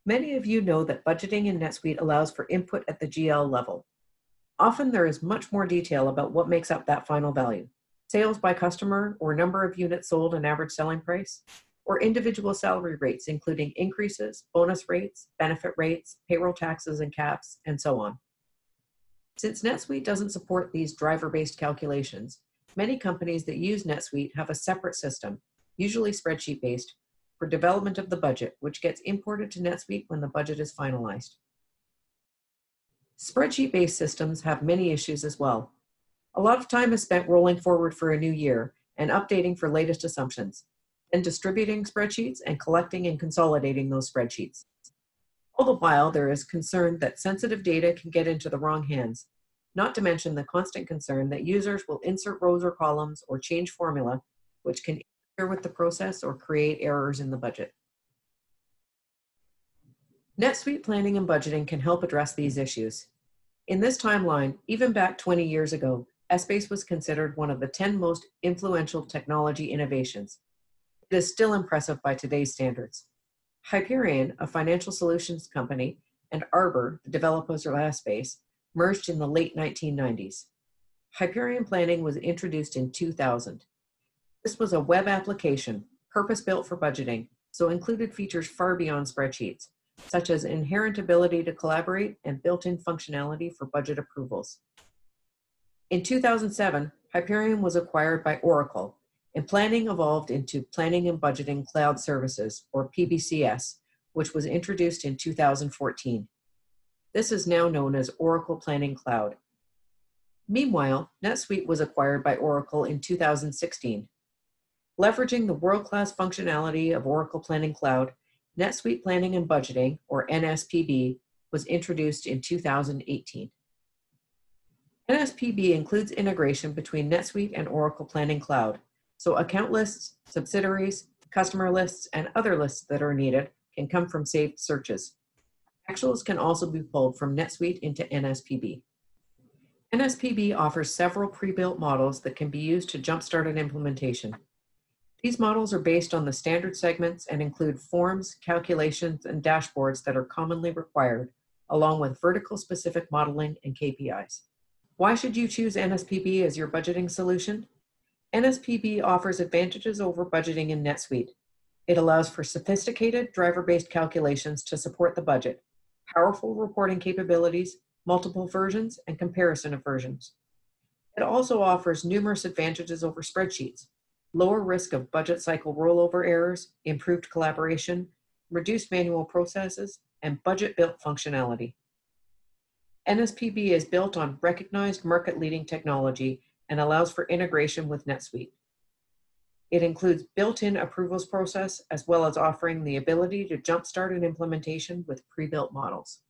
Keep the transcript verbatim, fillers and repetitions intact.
Many of you know that budgeting in NetSuite allows for input at the G L level. Often there is much more detail about what makes up that final value: sales by customer, or number of units sold and average selling price, or individual salary rates, including increases, bonus rates, benefit rates, payroll taxes and caps, and so on. Since NetSuite doesn't support these driver-based calculations, many companies that use NetSuite have a separate system, usually spreadsheet-based, for development of the budget, which gets imported to NetSuite when the budget is finalized. Spreadsheet-based systems have many issues as well. A lot of time is spent rolling forward for a new year and updating for latest assumptions, and distributing spreadsheets and collecting and consolidating those spreadsheets. All the while, there is concern that sensitive data can get into the wrong hands, not to mention the constant concern that users will insert rows or columns or change formula, which can interfere with the process or create errors in the budget. NetSuite Planning and Budgeting can help address these issues. In this timeline, even back twenty years ago, Essbase was considered one of the ten most influential technology innovations. It is still impressive by today's standards. Hyperion, a financial solutions company, and Arbor, the developers of Essbase, merged in the late nineteen nineties. Hyperion Planning was introduced in two thousand. This was a web application, purpose-built for budgeting, so included features far beyond spreadsheets, such as inherent ability to collaborate and built-in functionality for budget approvals. In two thousand seven, Hyperion was acquired by Oracle, and Planning evolved into Planning and Budgeting Cloud Services, or P B C S, which was introduced in two thousand fourteen. This is now known as Oracle Planning Cloud. Meanwhile, NetSuite was acquired by Oracle in two thousand sixteen. Leveraging the world-class functionality of Oracle Planning Cloud, NetSuite Planning and Budgeting, or N S P B, was introduced in two thousand eighteen. N S P B includes integration between NetSuite and Oracle Planning Cloud, so account lists, subsidiaries, customer lists, and other lists that are needed can come from saved searches. Actuals can also be pulled from NetSuite into N S P B. N S P B offers several pre-built models that can be used to jumpstart an implementation. These models are based on the standard segments and include forms, calculations, and dashboards that are commonly required, along with vertical-specific modeling and K P Is. Why should you choose N S P B as your budgeting solution? N S P B offers advantages over budgeting in NetSuite. It allows for sophisticated driver-based calculations to support the budget, powerful reporting capabilities, multiple versions, and comparison of versions. It also offers numerous advantages over spreadsheets: lower risk of budget cycle rollover errors, improved collaboration, reduced manual processes, and budget-built functionality. N S P B is built on recognized market-leading technology and allows for integration with NetSuite. It includes built-in approvals process, as well as offering the ability to jumpstart an implementation with pre-built models.